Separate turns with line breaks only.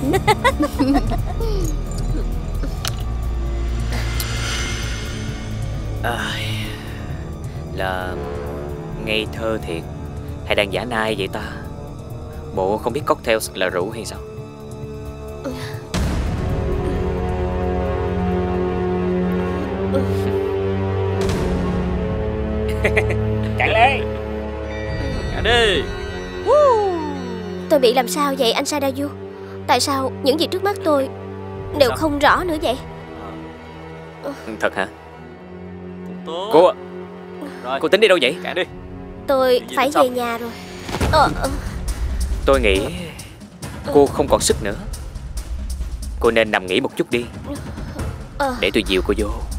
Là ngây thơ thiệt hay đang giả nai vậy ta? Bộ không biết cocktail là rượu hay sao? Cạn ly. Cạn đi.
Tôi bị làm sao vậy anh Sadaju? Tại sao những gì trước mắt tôi đều không rõ nữa vậy?
Thật hả? Cô cô tính đi đâu vậy?
Cạn đi.
Tôi phải về nhà rồi.
Tôi nghĩ cô không còn sức nữa. Cô nên nằm nghỉ một chút đi, để tôi dìu cô vô.